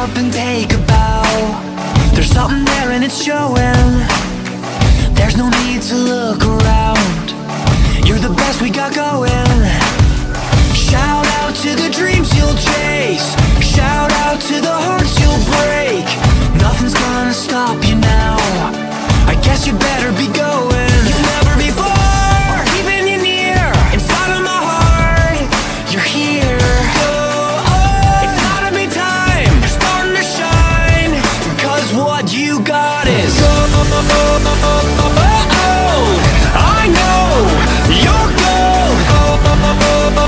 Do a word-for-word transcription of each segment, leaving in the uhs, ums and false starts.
up and take a bow. There's something there and it's showing. There's no need to look around. You're the best we got going. Shout out to the dreams you'll chase. Shout out to the hearts you'll break. Nothing's gonna stop you now. I guess you better be going. You've never before, keeping you near. Inside of my heart, you're here. Oh, oh, it's gotta be time. You're starting to shine. Cause what you got is gold. Oh, oh, I know you're gold. Oh, oh,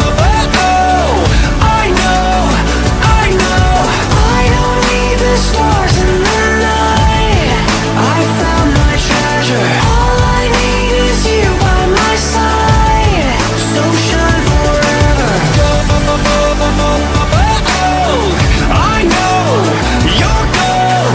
I know, I know. I don't need the stars in the night. I found my treasure. All I need is you by my side. So shine forever. Oh, I know you're gold.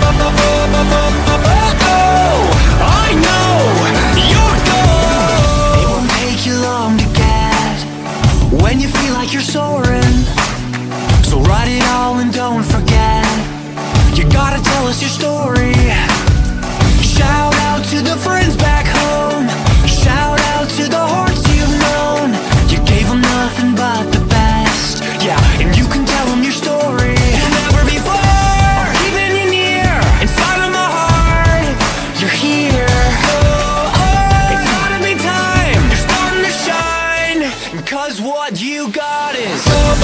Oh, I know you're gold. It won't take you long to get when you feel like you're soaring. So write it all and don't forget. You gotta tell us your story. Shout out to the friends back home. Shout out to the hearts you've known. You gave them nothing but the best. Yeah, and you can tell them your story. You'll never before, keeping you near. Inside of my heart, you're here. Oh, oh, it's gotta be time. You're starting to shine. Cause what you got is oh,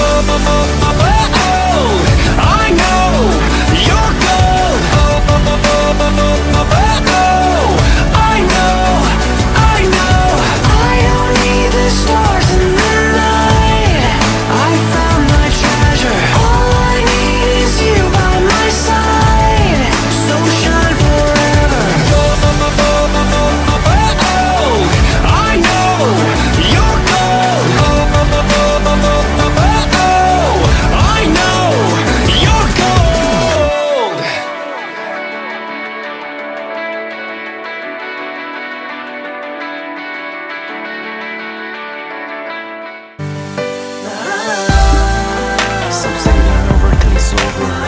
I know you're gold. Oh, I know, I know. I don't need the stars in the night. I found my treasure. All I need is you by my side. So shine forever. Oh, I know you're gold. Oh, I know you're gold. Some say it ain't over till it's over.